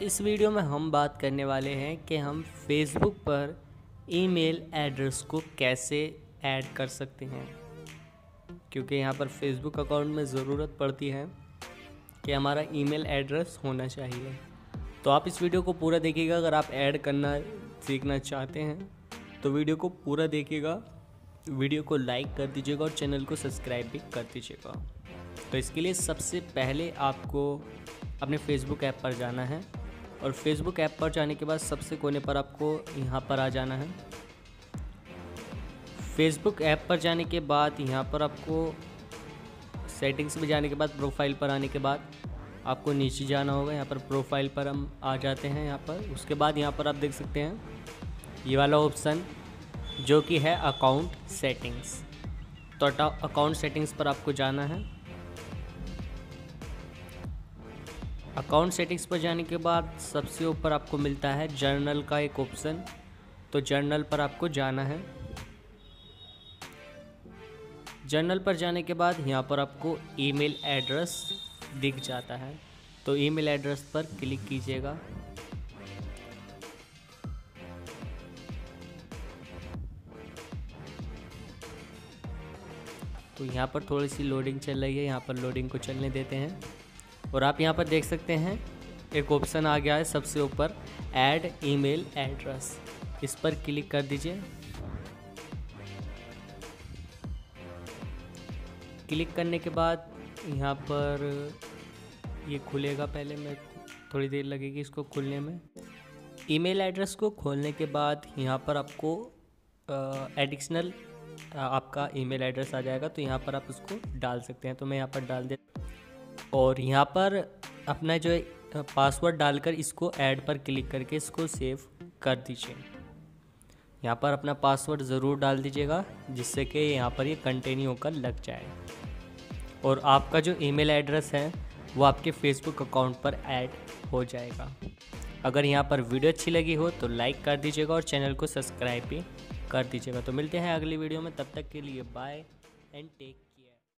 इस वीडियो में हम बात करने वाले हैं कि हम फेसबुक पर ईमेल एड्रेस को कैसे ऐड कर सकते हैं, क्योंकि यहाँ पर फेसबुक अकाउंट में ज़रूरत पड़ती है कि हमारा ईमेल एड्रेस होना चाहिए। तो आप इस वीडियो को पूरा देखिएगा। अगर आप ऐड करना सीखना चाहते हैं तो वीडियो को पूरा देखिएगा, वीडियो को लाइक कर दीजिएगा और चैनल को सब्सक्राइब भी कर दीजिएगा। तो इसके लिए सबसे पहले आपको अपने फेसबुक ऐप पर जाना है और फेसबुक ऐप पर जाने के बाद सबसे कोने पर आपको यहाँ पर आ जाना है। फेसबुक ऐप पर जाने के बाद यहाँ पर आपको सेटिंग्स में जाने के बाद प्रोफाइल पर आने के बाद आपको नीचे जाना होगा। यहाँ पर प्रोफाइल पर हम आ जाते हैं। यहाँ पर उसके बाद यहाँ पर आप देख सकते हैं ये वाला ऑप्शन जो कि है अकाउंट सेटिंग्स। तो अकाउंट सेटिंग्स पर आपको जाना है। अकाउंट सेटिंग्स पर जाने के बाद सबसे ऊपर आपको मिलता है जर्नल का एक ऑप्शन, तो जर्नल पर आपको जाना है। जर्नल पर जाने के बाद यहाँ पर आपको ईमेल एड्रेस दिख जाता है, तो ईमेल एड्रेस पर क्लिक कीजिएगा। तो यहाँ पर थोड़ी सी लोडिंग चल रही है, यहाँ पर लोडिंग को चलने देते हैं। और आप यहाँ पर देख सकते हैं एक ऑप्शन आ गया है सबसे ऊपर, ऐड ईमेल एड्रेस। इस पर क्लिक कर दीजिए। क्लिक करने के बाद यहाँ पर ये खुलेगा। पहले मैं थोड़ी देर लगेगी इसको खुलने में। ईमेल एड्रेस को खोलने के बाद यहाँ पर आपको एडिशनल आपका ईमेल एड्रेस आ जाएगा, तो यहाँ पर आप उसको डाल सकते हैं। तो मैं यहाँ पर डाल दे और यहाँ पर अपना जो पासवर्ड डालकर इसको ऐड पर क्लिक करके इसको सेव कर दीजिए। यहाँ पर अपना पासवर्ड ज़रूर डाल दीजिएगा जिससे कि यहाँ पर ये कंटिन्यू होकर लग जाए और आपका जो ईमेल एड्रेस है वो आपके फेसबुक अकाउंट पर ऐड हो जाएगा। अगर यहाँ पर वीडियो अच्छी लगी हो तो लाइक कर दीजिएगा और चैनल को सब्सक्राइब भी कर दीजिएगा। तो मिलते हैं अगली वीडियो में, तब तक के लिए बाय एंड टेक